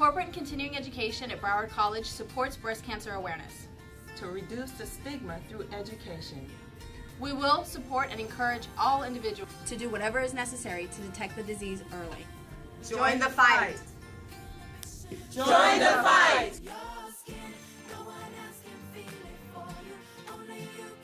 Corporate and Continuing Education at Broward College supports breast cancer awareness. To reduce the stigma through education. We will support and encourage all individuals to do whatever is necessary to detect the disease early. Join the fight! Join the fight! Your skin, no one else can feel it for you. Only you